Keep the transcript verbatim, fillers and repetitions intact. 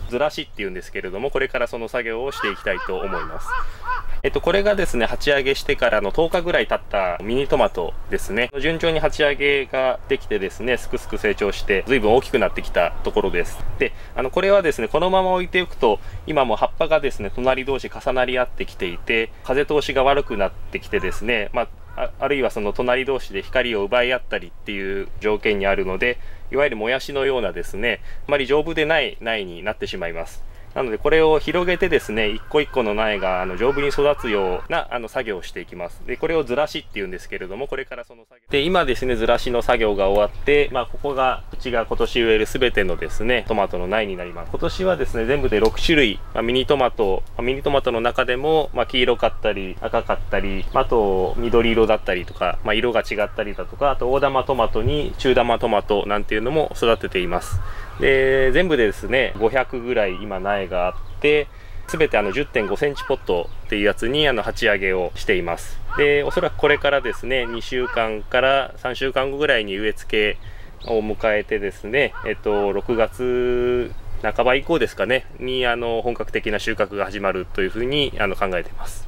ずらしっていうんですけれども、これからその作業をしていきたいと思います。えっと、これがですね、鉢上げしてからのとおかぐらい経ったミニトマトですね。順調に鉢上げができてですね、すくすく成長して、随分大きくなってきたところです。で、あの、これはですね、このまま置いておくと、今も葉っぱがですね、隣同士重なり合ってきていて、風通しが悪くなってきてですね、まあ、あ, あるいはその隣同士で光を奪い合ったりっていう条件にあるので、いわゆるもやしのようなですね、あまり丈夫でない苗になってしまいます。なのでこれを広げてですね、一個一個の苗があの丈夫に育つようなあの作業をしていきます。で、これをずらしっていうんですけれども、これからその作業で、今ですね、ずらしの作業が終わって、まあ、ここがうちが今年植えるすべてのですね、トマトの苗になります。今年はですね、全部でろくしゅるい、まあ、ミニトマト、まあ、ミニトマトの中でも、まあ、黄色かったり赤かったり、あと緑色だったりとか、まあ、色が違ったりだとか、あと大玉トマトに中玉トマトなんていうのも育てています。で、全部でですね、ごひゃくぐらい今苗があって、すべてあの じゅってんごセンチポットっていうやつにあの鉢上げをしています。で、おそらくこれからですね、にしゅうかんからさんしゅうかんごぐらいに植え付けを迎えてですね、えっと、ろくがつなかば以降ですかね、にあの本格的な収穫が始まるというふうにあの考えています。